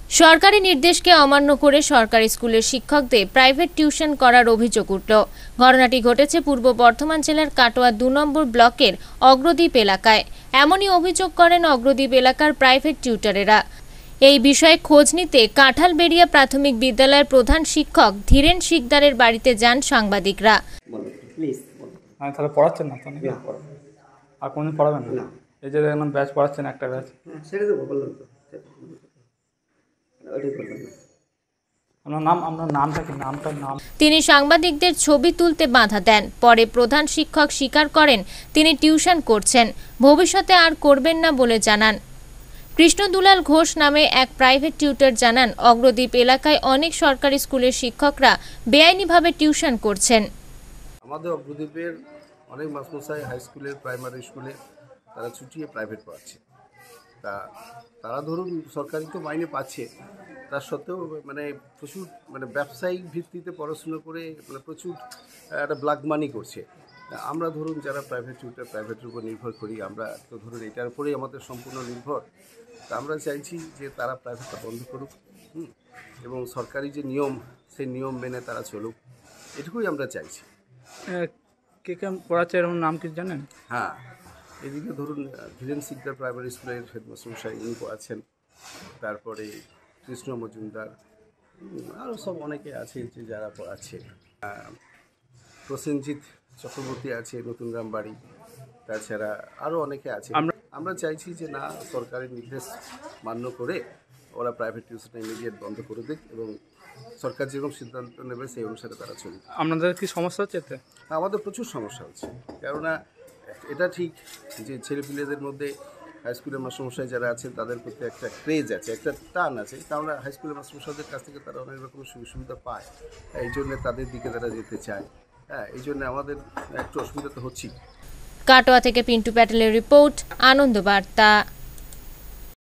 সরকারি নির্দেশকে অমান্য করে সরকারি স্কুলের শিক্ষকদের প্রাইভেট টিউশন করার অভিযোগ উঠল। ঘটনাটি ঘটেছে পূর্ব বর্ধমান জেলার কাটোয়া ২ নম্বর ব্লকের অগ্রদ্বীপ এলাকায়। এমনই অভিযোগ করেন অগ্রদ্বীপ এলাকার প্রাইভেট টিউটরেরা। এই বিষয়ে খোঁজ নিতে কাঁঠালবেড়িয়া প্রাথমিক বিদ্যালয়ের প্রধান শিক্ষক ধীরেন শিকদারের বাড়িতে যান সাংবাদিকরা। তাহলে পড়াচ্ছেন না তো নাকি? আর কোনদিন পড়াবেন না? এই যে এখন ব্যাচ পড়াচ্ছেন, একটা ব্যাচ ছেড়ে দেবো বললাম তো। আপনার নামটা কি? নাম তিনি সাংবাদিকদের ছবি তুলতে বাধা দেন। পরে প্রধান শিক্ষক স্বীকার করেন তিনি টিউশন করছেন, ভবিষ্যতে আর করবেন না বলে জানান। কৃষ্ণদুলাল ঘোষ নামে এক প্রাইভেট টিউটর জানান, অগ্রদ্বীপ এলাকায় অনেক সরকারি স্কুলের শিক্ষকরা বেআইনিভাবে টিউশন করছেন। আমাদের অগ্রদ্বীপের অনেক মাস্টারমশাই হাই স্কুলের, প্রাইমারি স্কুলে তারা ছুটিয়ে প্রাইভেট পড়াচ্ছে। তারা ধরুন সরকারি তো মাইনে পাচ্ছে, তার সত্ত্বেও প্রচুর ব্যবসায়িক ভিত্তিতে পড়াশুনো করে প্রচুর একটা ব্ল্যাক মানি করছে। আমরা ধরুন যারা প্রাইভেট টিউটর, প্রাইভেটের উপর নির্ভর করি, আমরা তো ধরুন এটার উপরেই আমাদের সম্পূর্ণ নির্ভর। তা আমরা চাইছি যে তারা প্রাইভেটটা বন্ধ করুক এবং সরকারি যে নিয়ম, সেই নিয়ম মেনে তারা চলুক, এটুকুই আমরা চাইছি। কে পড়াচ্ছে এরকম নাম কি জানেন? হ্যাঁ, এদিকে ধরুন ধীরেন শিকদার প্রাইমারি স্কুলের হেডমাস্টারমশাই ইনি পড়াচ্ছেন, তারপরে কৃষ্ণ মজুমদার, আরও সব অনেকে আছে যে যারা পড়াচ্ছে। প্রসেনজিৎ চক্রবর্তী আছে নতুন গ্রাম বাড়ি, তাছাড়া আরও অনেকে আছে। আমরা চাইছি যে না, সরকারের নির্দেশ মান্য করে ওরা প্রাইভেট টিউশন ইমিডিয়েট বন্ধ করে দিক এবং সরকার যেরকম সিদ্ধান্ত নেবে সেই অনুসারে তারা চলবে। আপনাদের কি সমস্যা হচ্ছে এতে? আমাদের প্রচুর সমস্যা হচ্ছে, কেননা এটা ঠিক যে ছেলেপিলেদের মধ্যে হাই স্কুলের মাস্টারমশাই যারা আছেন তাদের প্রতি একটা ক্রেজ আছে, একটা টান আছে, কারণ হাই স্কুলের মাস্টারমশাইদের কাছ থেকে তারা অনেক রকম সুবিধা পায়, এই জন্যে তাদের দিকে তারা যেতে চায়। হ্যাঁ, এই জন্য আমাদের একটু অসুবিধা তো হচ্ছেই। কাটোয়া থেকে পিন্টু প্যাটেলের রিপোর্ট, আনন্দ বার্তা।